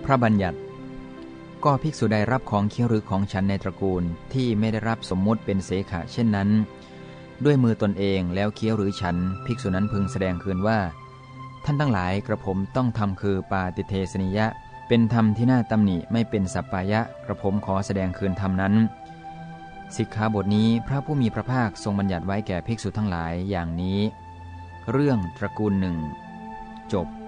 ระบัญญัติก็ภิกษุใดรับของเคี้ยวหรือของฉันในตระกูลที่ไม่ได้รับสมมุติเป็นเสขะเช่นนั้นด้วยมือตนเองแล้วเคี้ยวหรือฉันภิกษุนั้นพึงแสดงคืนว่าท่านทั้งหลายกระผมต้องทำคือปาติเทสนิยะเป็นธรรมที่น่าตำหนิไม่เป็นสัปปายะกระผมขอแสดงคืนธรรมนั้นสิกขาบทนี้พระผู้มีพระภาคทรงบัญญัติไว้แก่ภิกษุทั้งหลายอย่างนี้เรื่องตระกูลหนึ่งจบ